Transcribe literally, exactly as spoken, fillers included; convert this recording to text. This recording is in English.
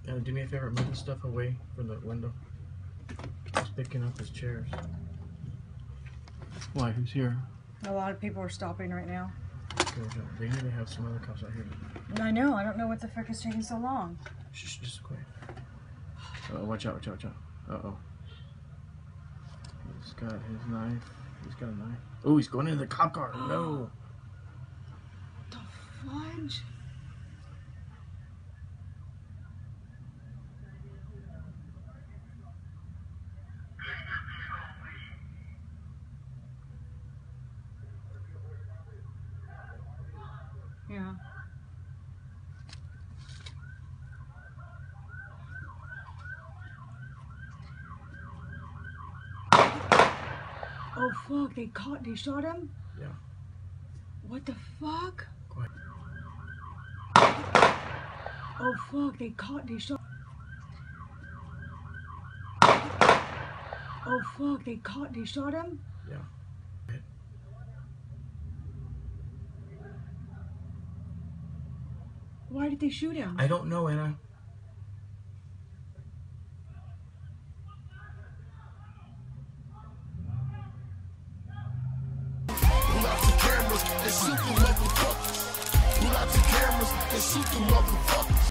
Uh, do me a favor, move the stuff away from the window. He's picking up his chairs. Why? Who's here? A lot of people are stopping right now. Okay, they need to have some other cops out here. I know. I don't know what the frick is taking so long. Shh, just quiet. Uh, watch out, watch out, watch out. Uh-oh. He's got his knife. He's got a knife. Oh, he's going into the cop car. No. What the fudge? Yeah. Oh fuck, they caught, they shot him? Yeah. What the fuck? Quiet. Oh fuck, they caught, they shot. Oh fuck, they caught, they shot him? Yeah. Why did they shoot him? I don't know, Anna. Pull out the cameras and shoot the motherfuckers. Pull out the cameras and shoot the motherfuckers.